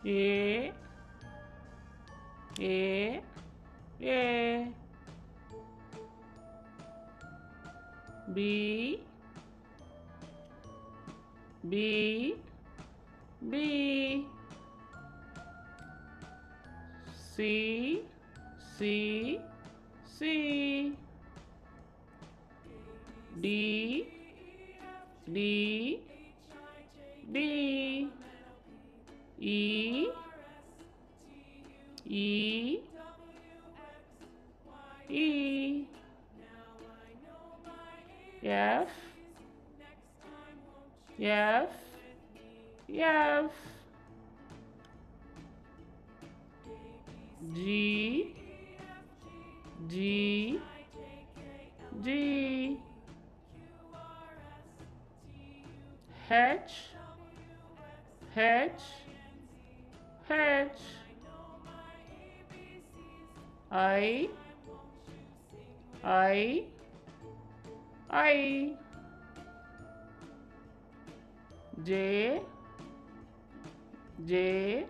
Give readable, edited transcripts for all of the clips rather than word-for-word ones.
A A B B B C C C D D D E E E F F F G G G H H H I I J J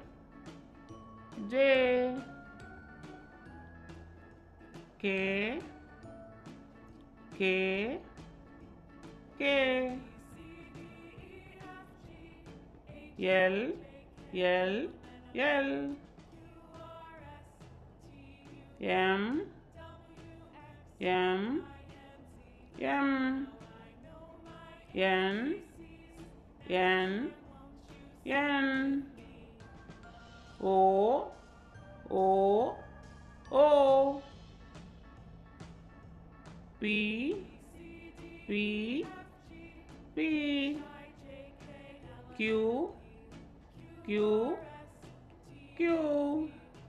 J K K K L L L M M M N N N O O O P P P Q Q Q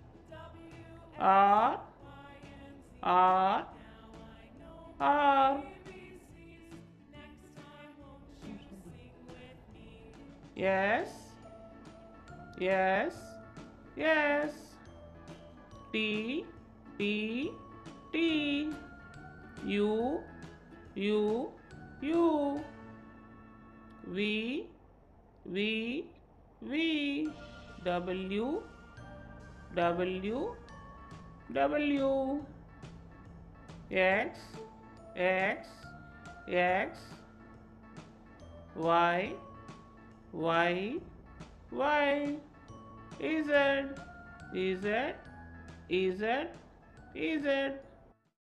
R R R Yes Yes Yes T T T U U U V V V W W W X X X Y Y Y Z Z Z Z